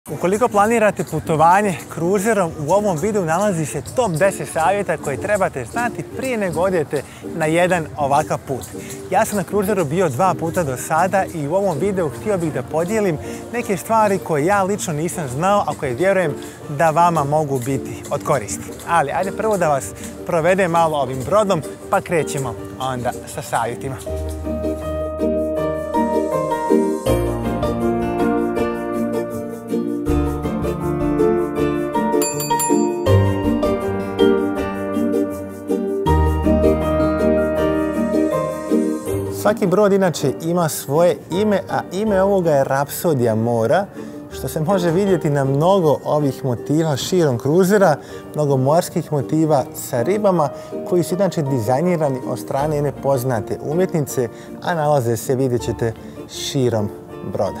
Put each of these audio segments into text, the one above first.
Ukoliko planirate putovanje kruzerom, u ovom videu nalazi se top 10 savjeta koje trebate znati prije nego odete na jedan ovakav put. Ja sam na kruzeru bio 2 puta do sada i u ovom videu htio bih da podijelim neke stvari koje ja lično nisam znao, a koje vjerujem da vama mogu biti od koristi. Ali ajde prvo da vas provedem malo ovim brodom, pa krećemo onda sa savjetima. Svaki brod inače ima svoje ime, a ime ovoga je Rapsodija mora, što se može vidjeti na mnogo ovih motiva širom kruzera, mnogo morskih motiva sa ribama koji su inače dizajnirani od strane jedne poznate umjetnice, a nalaze se, vidjet ćete, širom broda.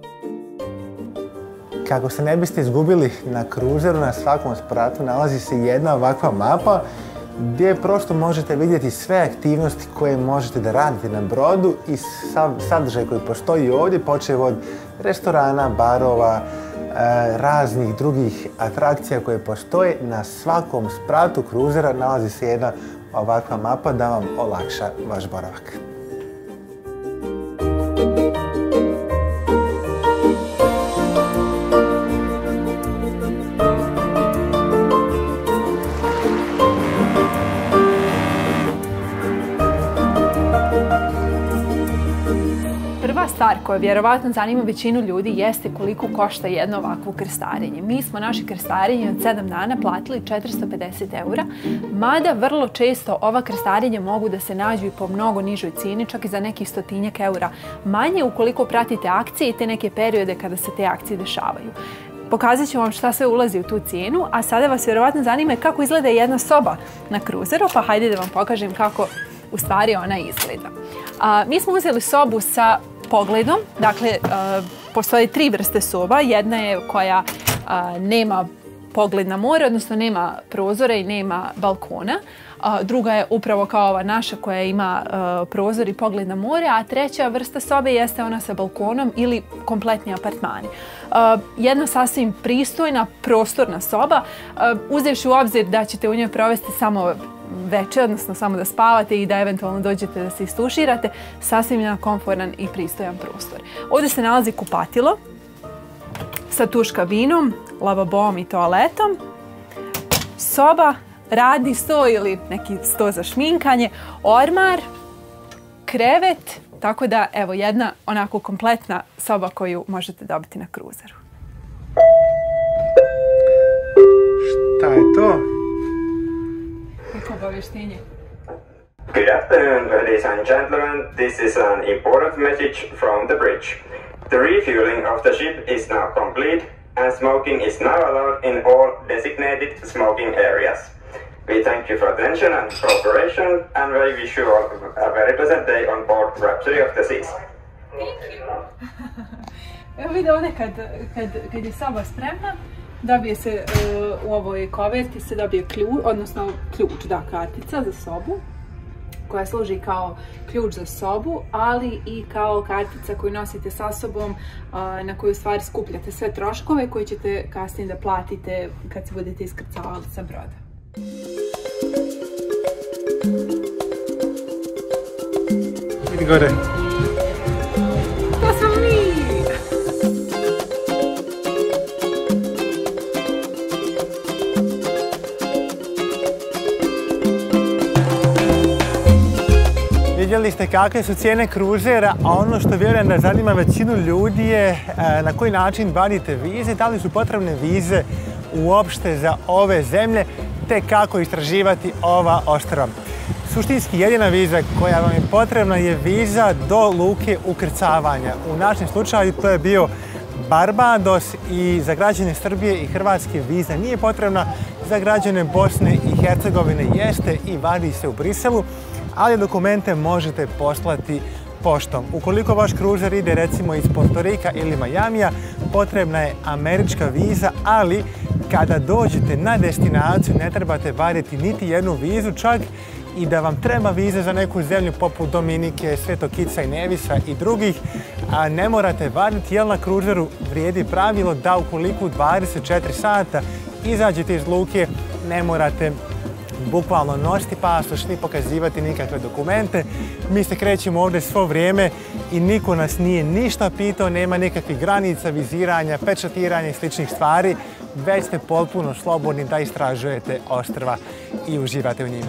Kako se ne biste izgubili na kruzeru, na svakom spratu nalazi se jedna ovakva mapa gdje prosto možete vidjeti sve aktivnosti koje možete da radite na brodu i sadržaj koji postoji ovdje, počev od restorana, barova, raznih drugih atrakcija koje postoje. Na svakom spratu kruzera nalazi se jedna ovakva mapa da vam olakša vaš boravak. Prva stvar koja vjerovatno zanima većinu ljudi jeste koliko košta jedno ovakvo krstarenje. Mi smo naše krstarenje od 7 dana platili 450 €, mada vrlo često ova krstarenja mogu da se nađu i po mnogo nižoj cijeni, čak i za nekih 100-tinjak € manje ukoliko pratite akcije i te neke periode kada se te akcije dešavaju. Pokazat ću vam šta sve ulazi u tu cijenu, a sada vas vjerovatno zanima kako izgleda jedna soba na kruzeru, pa hajde da vam pokažem kako u stvari ona izgleda. Mi smo uzeli sobu sa pogledom, dakle postoje 3 vrste soba. Jedna je koja nema pogled na more, odnosno nema prozora i nema balkona. Druga je upravo kao ova naša koja ima prozor i pogled na more, a treća vrsta sobe jeste ona sa balkonom ili kompletni apartmani. Jedna sasvim pristojna, prostorna soba, uzevši u obzir da ćete u njoj provesti samo večer, odnosno samo da spavate i da eventualno dođete da se istuširate, sasvim jedan komforan i pristojan prostor. Ovdje se nalazi kupatilo sa tuš kabinom, lavabom i toaletom, soba, radni sto ili neki sto za šminkanje, ormar, krevet, tako da evo jedna onako kompletna soba koju možete dobiti na kruzeru. Šta je to? Good afternoon, ladies and gentlemen. This is an important message from the bridge. The refueling of the ship is now complete and smoking is now allowed in all designated smoking areas. We thank you for attention and cooperation and we wish you all a very pleasant day on board Rhapsody of the Seas. Thank you. Evo vidite ovdje kad je soba spremna, dobije se u ovoj koverti se dobije ključ, odnosno ključ, da, kartica za sobu, koja služi kao ključ za sobu, ali i kao kartica koju nosite sa sobom, na koju stvari skupljate sve troškove koje ćete kasnije da platite kad se budete iskrcavali sa broda. Vidi gore. To smo mi! Vidjeli ste kakve su cijene kruzera, a ono što vjerujem da zanima većinu ljudi je na koji način vadite vize, da li su potrebne vize uopšte za ove zemlje, te kako istraživati ova ostrva. Suštinski jedina viza koja vam je potrebna je viza do luke ukrcavanja. U našem slučaju to je bio Barbados i za građane Srbije i Hrvatske viza nije potrebna, za građane Bosne i Hercegovine jeste i vadi se u Briselu, ali dokumente možete poslati poštom. Ukoliko vaš kruzer ide recimo iz Porto Rika ili Majamija, potrebna je američka viza, ali kada dođete na destinaciju ne trebate vaditi niti jednu vizu, čak i da vam treba viza za neku zemlju poput Dominike, Svetog Kitsa i Nevisa i drugih, a ne morate vaditi, jer na kruzeru vrijedi pravilo da ukoliko 24 sata izađete iz luke, ne morate bukvalno nositi pasoš ni pokazivati nikakve dokumente. Mi se krećemo ovdje svo vrijeme i niko nas nije ništa pitao, nema nikakvih granica, viziranja, pečatiranja i sličnih stvari, već ste potpuno slobodni da istražujete ostrva i uživate u njima.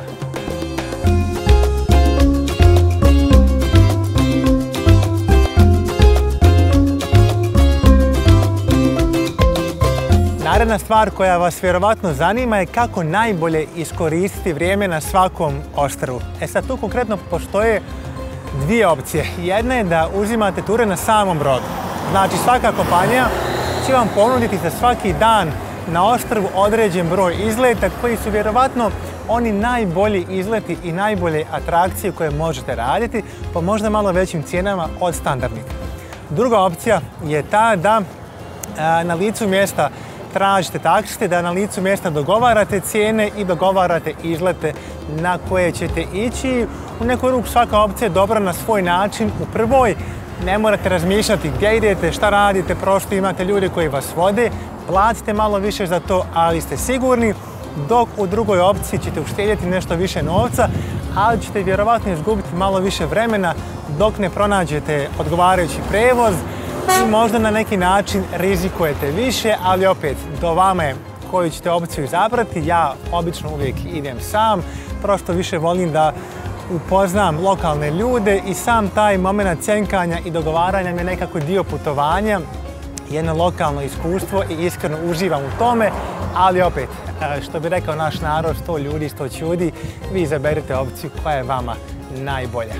Naredna stvar koja vas vjerovatno zanima je kako najbolje iskoristiti vrijeme na svakom ostrvu. Sad tu konkretno postoje dvije opcije. Jedna je da uzimate ture na samom brodu. Znači svaka kompanija će vam ponuditi za svaki dan na ostrvu određen broj izleta koji su vjerovatno oni najbolji izleti i najbolje atrakcije koje možete raditi po možda malo većim cijenama od standardnih. Druga opcija je ta da na licu mjesta tražite taksiste, da na licu mjesta dogovarate cijene i dogovarate izlete na koje ćete ići. U neku ruku svaka opcija je dobra na svoj način. U prvoj ne morate razmišljati gdje idete, šta radite, prosto imate ljude koji vas vode, platite malo više za to, ali ste sigurni, dok u drugoj opciji ćete uštedjeti nešto više novca, ali ćete vjerovatno izgubiti malo više vremena dok ne pronađete odgovarajući prevoz i možda na neki način rizikujete više, ali opet do vama je koju ćete opciju izabrati. Ja obično uvijek idem sam, prosto više volim da upoznam lokalne ljude i sam taj moment cjenkanja i dogovaranja mi je nekako dio putovanja, jedno lokalno iskustvo i iskreno uživam u tome, ali opet, što bi rekao naš narod, 100 ljudi, 100 čudi, vi izaberite opciju koja je vama najbolja.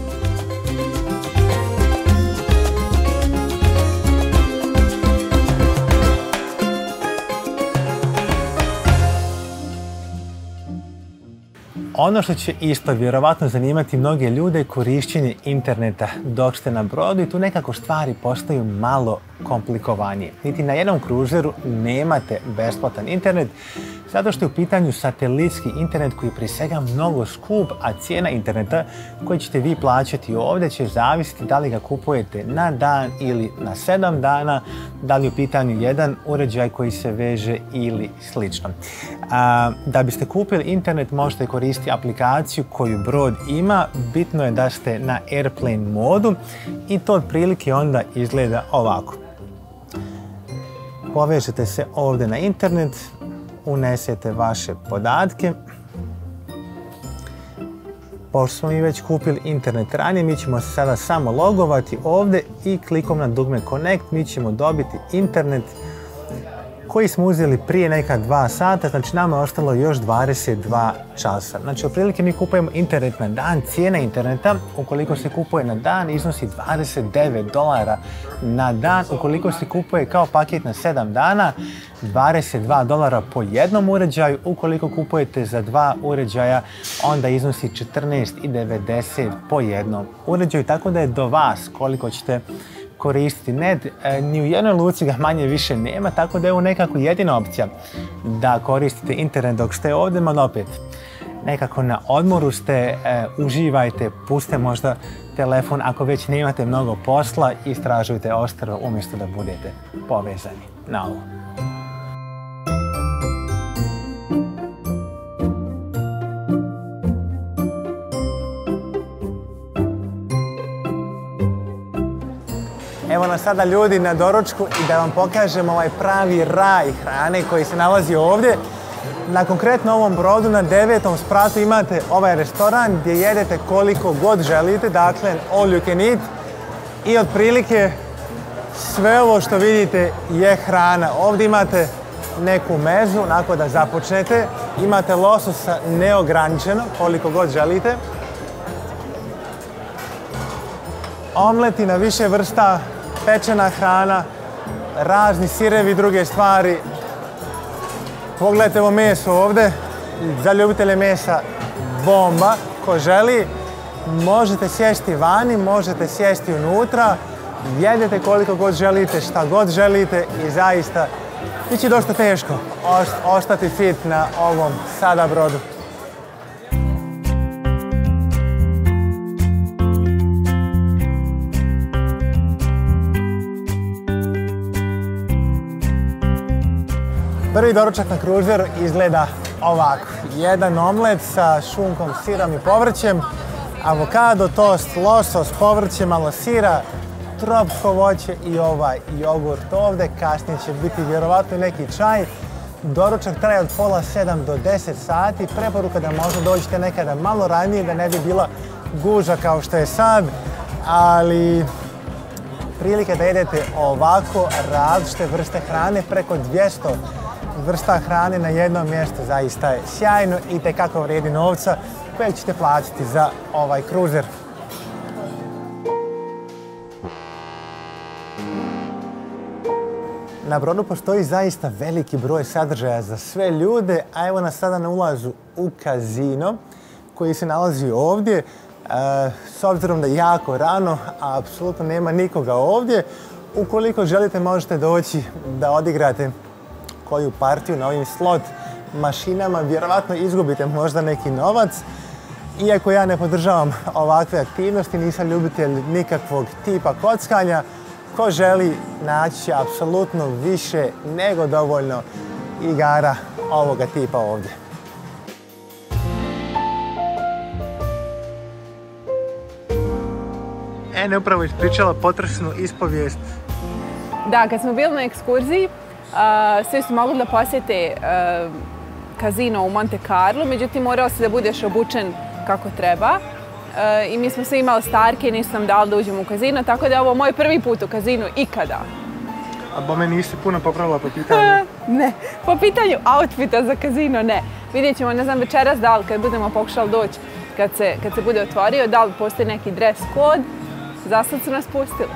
Ono što će isto vjerovatno zanimati mnoge ljude je korišćenje interneta dok ste na brodu i tu nekako stvari postaju malo komplikovanije. Niti na jednom kruzeru nemate besplatan internet, zato što je u pitanju satelitski internet koji je prije svega mnogo skup, a cijena interneta koju ćete vi plaćati ovdje će zavisiti da li ga kupujete na dan ili na 7 dana, da li je u pitanju jedan uređaj koji se veže ili slično. Da biste kupili internet možete koristiti aplikaciju koju brod ima, bitno je da ste na Airplane modu i to otprilike onda izgleda ovako. Povežete se ovdje na internet, unesete vaše podatke. Pošto smo mi već kupili internet ranije, mi ćemo se sada samo logovati ovdje i klikom na dugme Connect mi ćemo dobiti internet koji smo uzeli prije neka 2 sata, znači nama je ostalo još 22 časa. Znači, otprilike mi kupujemo internet na dan, cijena interneta, ukoliko se kupuje na dan, iznosi $29 na dan, ukoliko se kupuje kao paket na 7 dana, $22 po jednom uređaju, ukoliko kupujete za 2 uređaja, onda iznosi $14,90 po jednom uređaju, tako da je do vas koliko ćete koristiti net. Ni u jednoj luci ga manje više nema, tako da je ovo nekako jedina opcija da koristite internet dok ste ovdje, ali opet nekako na odmoru ste, uživajte, pustite možda telefon ako već nemate mnogo posla i istražujte ostrvo umjesto da budete povezani na ovo. Evo nas sada ljudi na doručku i da vam pokažem ovaj pravi raj hrane koji se nalazi ovdje. Na konkretno ovom brodu na 9. spratu imate ovaj restoran gdje jedete koliko god želite, dakle all you can eat. I otprilike sve ovo što vidite je hrana. Ovdje imate neku mezu, nakon da započnete. Imate lososa neograničeno, koliko god želite. Omleti na više vrsta, pečena hrana, razni sirevi i druge stvari. Pogledajte ovo meso ovdje, za ljubitelje mesa bomba. Ko želi, možete sjesti vani, možete sjesti unutra, jedete koliko god želite, šta god želite i zaista bit će dosta teško ostati fit na ovom sada brodu. Prvi doručak na kruzeru izgleda ovako. Jedan omlet sa šunkom, sirom i povrćem, avokado, tost, losos, povrće, malo sira, tropsko voće i ovaj jogurt ovdje. Kasnije će biti vjerovatno neki čaj. Doručak traje od pola 7 do 10 sati. Preporuka da možda dođete nekada malo ranije, da ne bi bila guža kao što je sad, ali prilike da jedete ovako različite vrste hrane, preko 200 vrsta hrane na jednom mjestu, zaista je sjajno i tekako vrijedi novca koje ćete platiti za ovaj kruzer. Na brodu postoji zaista veliki broj sadržaja za sve ljude, a evo nas sada na ulazu u kazino koji se nalazi ovdje. S obzirom da je jako rano, a apsolutno nema nikoga ovdje, ukoliko želite možete doći da odigrate koju partiju na ovim slot mašinama, vjerovatno izgubite možda neki novac. Iako ja ne podržavam ovakve aktivnosti, nisam ljubitelj nikakvog tipa kockanja, ko želi naći će apsolutno više nego dovoljno igara ovoga tipa ovdje. Ene upravo ispričala potresnu ispovijest. Da, kad smo bili na ekskurziji, svi su mogli da posjete kazino u Monte Carlo, međutim morao si da budeš obučen kako treba. I mi smo svi imali starke i nisu nam dali da uđemo u kazino, tako da je ovo moj prvi put u kazinu ikada. A bome nisi puno popravila po pitanju? Ne, po pitanju outfita za kazino ne. Vidjet ćemo, ne znam, večeras da li kad budemo pokušali doći, kad se bude otvorio, da li postoji neki dress code. Za sad su nas pustili.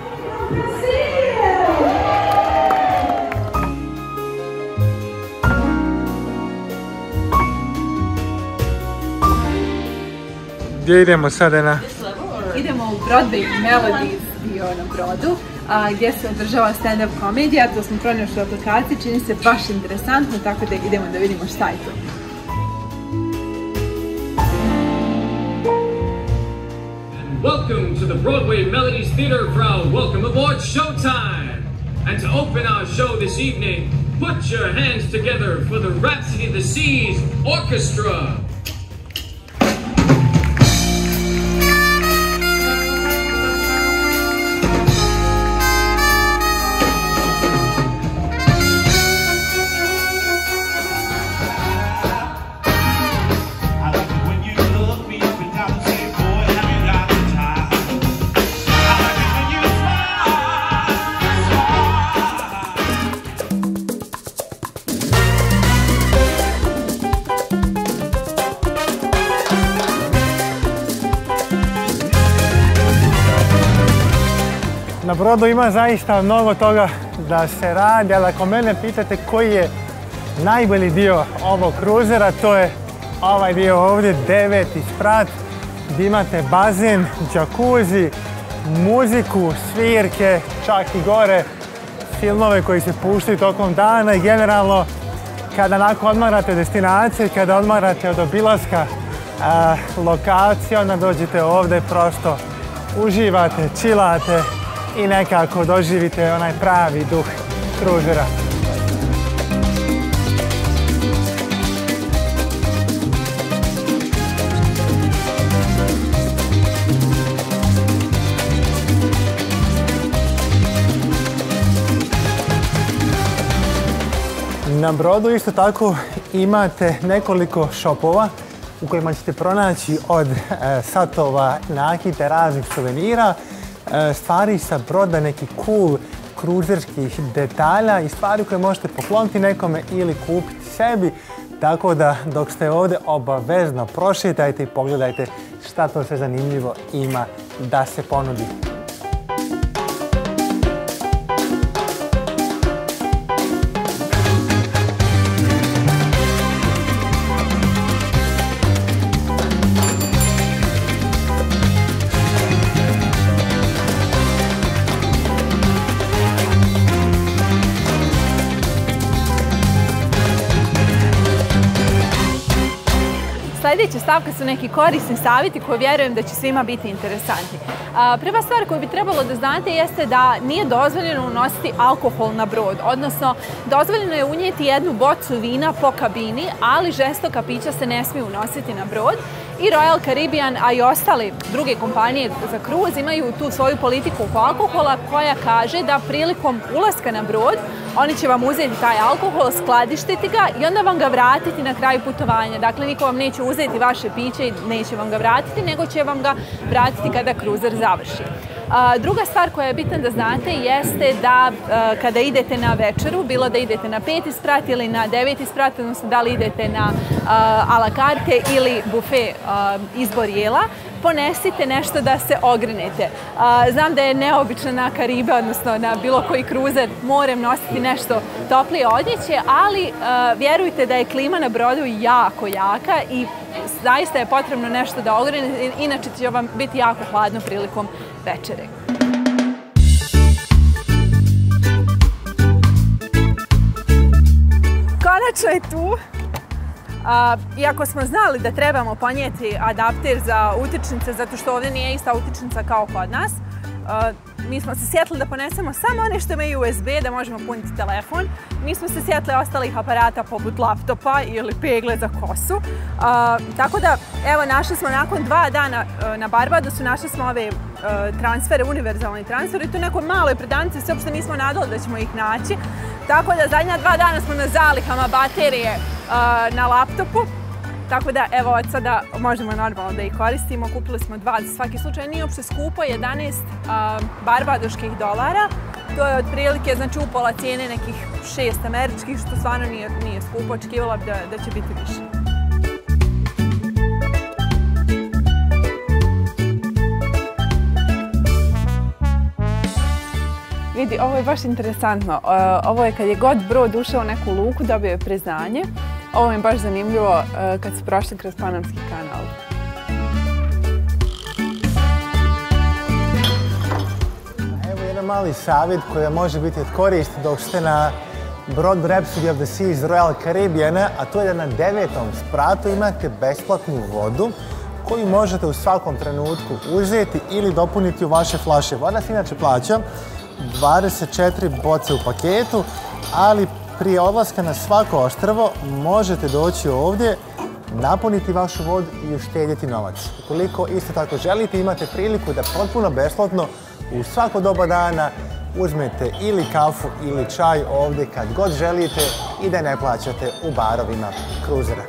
Gdje idemo sad, Ena? Idemo u Broadway Melodies dio na brodu, gdje se održava stand-up komedija. To smo pronašli u aplikaciji, čini se baš interesantno, tako da idemo da vidimo šta je to. Welcome to the Broadway Melodies Theater crowd. Welcome aboard Showtime. And to open our show this evening, put your hands together for the Rhapsody of the Seas Orchestra. Na brodu ima zaista mnogo toga da se radi, ali ako mene pitate koji je najbolji dio ovog kruzera, to je ovaj dio ovdje, 9. sprat, gdje imate bazen, džakuzi, muziku, svirke, čak i gore filmove koji se puštaju tokom dana i generalno kada nakon odmarate destinacije, kada odmarate od obilaska lokacije, onda dođete ovdje, prosto uživate, chillate i nekako doživite onaj pravi duh kruzera. Na brodu isto tako imate nekoliko šopova u kojima ćete pronaći od satova, nakita, raznih suvenira, stvari sa broda, neki cool kruzerskih detalja i stvari koje možete pokloniti nekome ili kupiti sebi. Tako da dok ste ovdje obavezno prošetajte i pogledajte šta to sve zanimljivo ima da se ponudi. Sljedeća stavka su neki korisni savjeti koji vjerujem da će svima biti interesantni. Prva stvar koju bi trebalo da znate jeste da nije dozvoljeno unositi alkohol na brod, odnosno dozvoljeno je unijeti jednu bocu vina po kabini, ali žestoka pića se ne smiju unositi na brod. I Royal Caribbean, a i ostale druge kompanije za kruz imaju tu svoju politiku oko alkohola koja kaže da prilikom ulaska na brod oni će vam uzeti taj alkohol, skladištiti ga i onda vam ga vratiti na kraju putovanja. Dakle, niko vam neće uzeti vaše piće i neće vam ga vratiti, nego će vam ga vratiti kada kruzer završi. Druga stvar koja je bitna da znate jeste da kada idete na večeru, bilo da idete na 5. sprat ili na 9. sprat, odnosno da li idete na a la carte ili bufe izbor jela, ponesite nešto da se ogrinete. Znam da je neobično na Karibe, odnosno na bilo koji kruzer, morem nositi nešto toplije odjeće, ali vjerujte da je klima na brodu jako jaka i zaista je potrebno nešto da ogrinete, inače će vam biti jako hladno prilikom večere. Konačno je tu. Iako smo znali da trebamo ponijeti adapter za utičnice, zato što ovdje nije ista utičnica kao kod nas, mi smo se sjetili da ponesemo samo one što imaju USB, da možemo puniti telefon. Nismo se sjetili ostalih aparata poput laptopa ili pegle za kosu. Tako da, evo, našli smo nakon 2 dana na Barbadosu, našli smo ove transfere, univerzalni transfer i tu nekoj maloj prodavnici se uopšte nismo nadali da ćemo ih naći. Tako da zadnja 2 dana smo na zalihama baterije na laptopu. Tako da, evo, od sada možemo normalno da ih koristimo. Kupili smo 2 za svaki slučaj. Nije uopšte skupo, 11 barbadoških dolara. To je otprilike, znači, upola cijene nekih 6 američkih, što stvarno nije skupo. Očekivala bi da će biti više. Vidi, ovo je baš interesantno. Ovo je kad je god brod ušao u neku luku, dobio je priznanje. Ovo je baš zanimljivo kad su prošli kroz Panamski kanal. Evo jedan mali savjet koji može biti od koristi dok ste na brodu Rhapsody of the Seas Royal Caribbeana, a to je da na 9. spratu imate besplatnu vodu koju možete u svakom trenutku uzeti ili dopuniti u vaše flaše. Voda se inače plaća 24 boce u paketu, ali prije odlaska na svako ostrvo možete doći ovdje, napuniti vašu vodu i uštedjeti novac. Ukoliko isto tako želite, imate priliku da potpuno besplatno u svako doba dana uzmete ili kafu ili čaj ovdje kad god želite i da ne plaćate u barovima kruzera.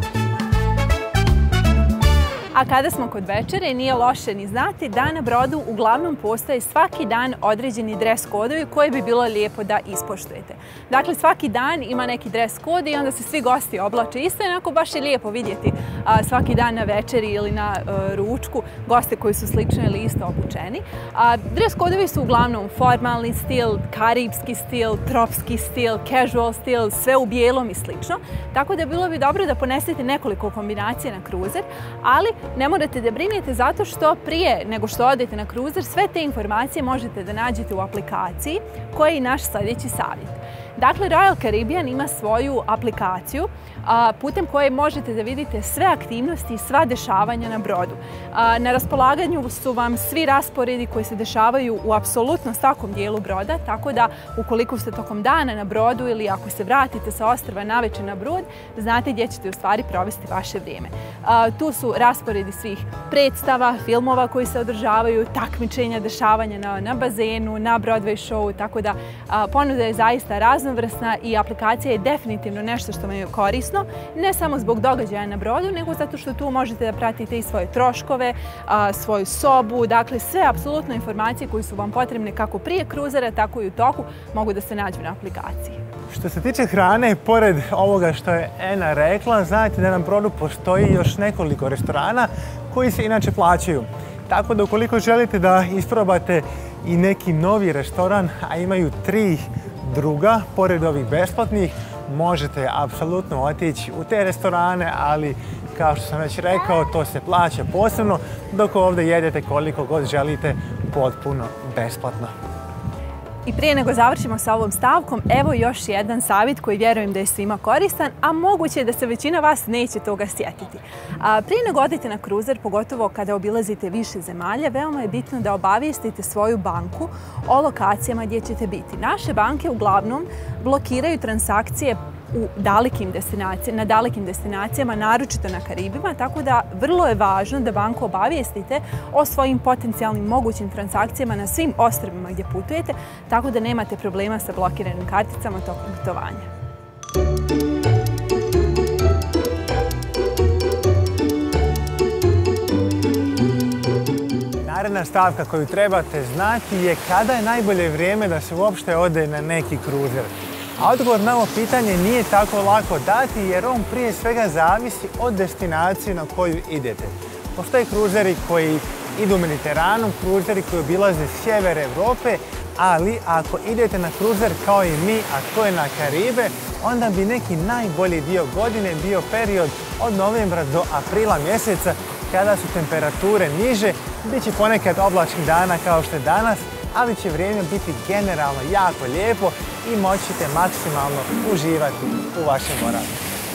A kada smo kod večere, nije loše ni znati da na brodu uglavnom postoje svaki dan određeni dres kodovi koje bi bilo lijepo da ispoštujete. Dakle, svaki dan ima neki dres kod i onda se svi gosti oblače isto, onako baš je lijepo vidjeti svaki dan na večeri ili na ručku goste koji su slično ili isto obučeni. Dres kodovi su uglavnom formalni stil, karibski stil, tropski stil, casual stil, sve u bijelom i slično. Tako da bilo bi dobro da ponesete nekoliko kombinacija na kruzer, ali ne morate da brinete zato što prije nego što odete na kruzer sve te informacije možete da nađete u aplikaciji koja je i naš sljedeći savjet. Dakle, Royal Caribbean ima svoju aplikaciju putem koje možete da vidite sve aktivnosti i sva dešavanja na brodu. Na raspolaganju su vam svi rasporedi koji se dešavaju u apsolutno svakom dijelu broda, tako da ukoliko ste tokom dana na brodu ili ako se vratite sa ostrva navečer na brod, znate gdje ćete u stvari provesti vaše vrijeme. Tu su rasporedi svih predstava, filmova koji se održavaju, takmičenja, dešavanja na bazenu, na Broadway showu, tako da ponuda je zaista raznovrsna i aplikacija je definitivno nešto što vam je korisno, ne samo zbog događaja na brodu, nego zato što tu možete da pratite i svoje troškove, svoju sobu, dakle sve apsolutno informacije koje su vam potrebne kako prije kruzera, tako i u toku mogu da se nađu na aplikaciji. Što se tiče hrane, pored ovoga što je Ena rekla, znajte da na brodu postoji još nekoliko restorana koji se inače plaćaju. Tako da ukoliko želite da isprobate i neki novi restoran, a imaju 3 druga, pored ovih besplatnih, možete apsolutno otići u te restorane, ali kao što sam već rekao, to se plaća posebno, dok ovdje jedete koliko god želite potpuno besplatno. I prije nego završimo sa ovom stavkom, evo još jedan savjet koji vjerujem da je svima koristan, a moguće je da se većina vas neće toga sjetiti. Prije nego odete na kruzer, pogotovo kada obilazite više zemalja, veoma je bitno da obavijestite svoju banku o lokacijama gdje ćete biti. Naše banke uglavnom blokiraju transakcije na dalekim destinacijama, naročito na Karibima, tako da vrlo je važno da banku obavijestite o svojim potencijalnim mogućim transakcijama na svim ostrvima gdje putujete, tako da nemate problema sa blokiranim karticama tokom putovanja. Naredna stavka koju trebate znati je kada je najbolje vrijeme da se uopšte ode na neki kruzer. A odgovor na ovo pitanje nije tako lako dati jer on prije svega zavisi od destinacije na koju idete. Postoje kruzeri koji idu Mediteranom, kruzeri koji obilaze sjever Europe, ali ako idete na kruzer kao i mi, a to je na Karibe, onda bi neki najbolji dio godine bio period od novembra do aprila mjeseca kada su temperature niže, bit će ponekad oblačnih dana kao što je danas, ali će vrijeme biti generalno jako lijepo i moći ćete maksimalno uživati u vašem boravku.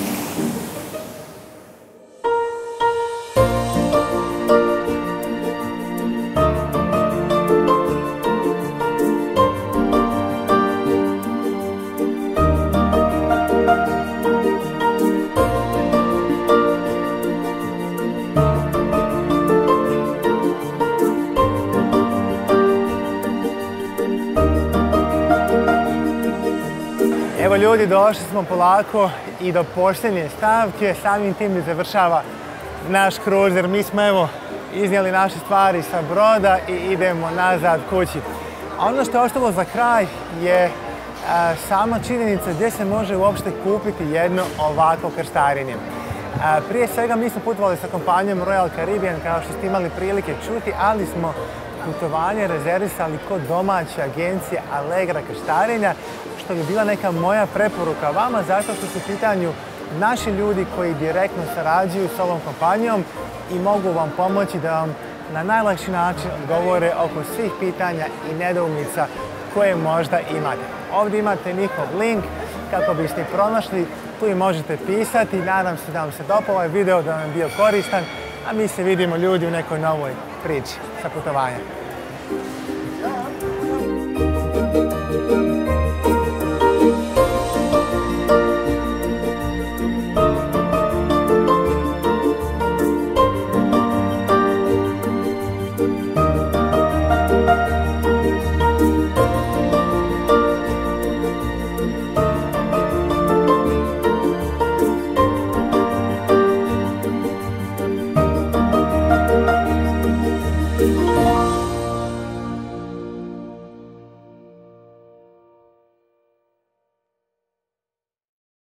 Evo ljudi, došli smo polako i do posljednje stavke, samim tim završava naš kruzer. Mi smo evo iznijeli naše stvari sa broda i idemo nazad kući. A ono što je ostalo za kraj je sama činjenica gdje se može uopšte kupiti jedno ovako krstarenje. Prije svega mi smo putovali sa kompanijom Royal Caribbean, kao što ste imali prilike čuti, ali smo putovanje rezervisali kod domaće agencije Allegra krstarenja, što bi bila neka moja preporuka vama, zato što su u pitanju naši ljudi koji direktno sarađuju s ovom kompanijom i mogu vam pomoći da vam na najlakši način odgovore oko svih pitanja i nedoumica koje možda imate. Ovdje imate njihov link kako biste ih pronašli, tu i možete pisati. Nadam se da vam se dopao ovaj video, da vam je bio koristan, a mi se vidimo ljudi u nekoj novoj priči sa putovanja.